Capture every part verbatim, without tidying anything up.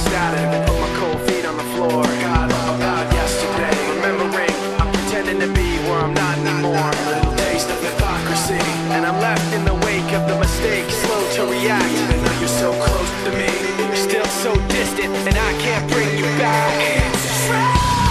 static, put my cold feet on the floor. God, oh God, yesterday. Remembering, I'm pretending to be where I'm not anymore. A little taste of hypocrisy, and I'm left in the wake of the mistake, slow to react. Even though you're so close to me, you're still so distant, and I can't bring you back. It's true.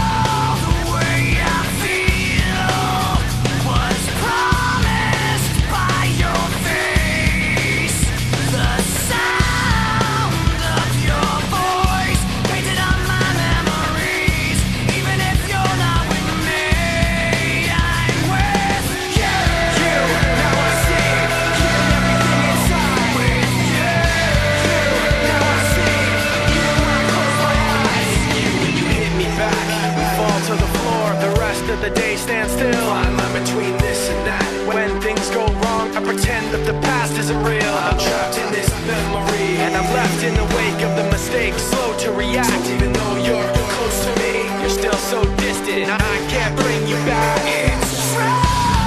The day stands still. I'm between this and that. When things go wrong, I pretend that the past isn't real. I'm trapped in this memory, and I'm left in the wake of the mistake, slow to react. So even though you're close to me, you're still so distant, I can't bring you back. It's true.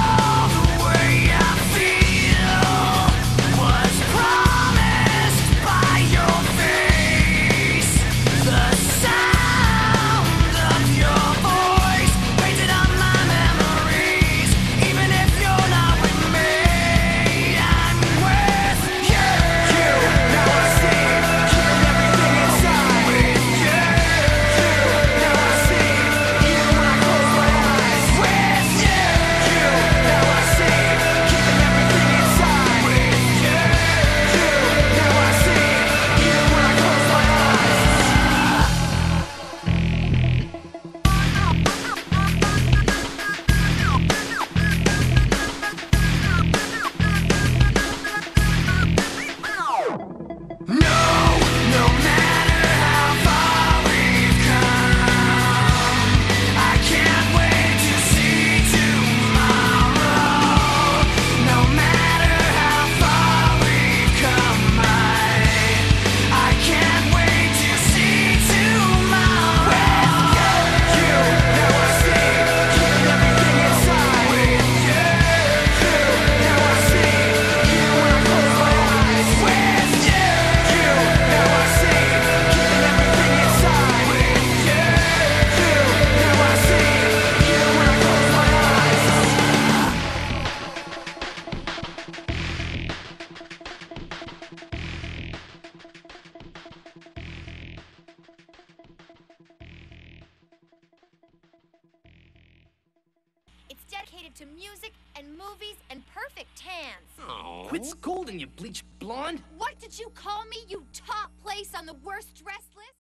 It's dedicated to music and movies and perfect tans. Oh, quit scolding, you bleached blonde. What did you call me, you top place on the worst dressed list?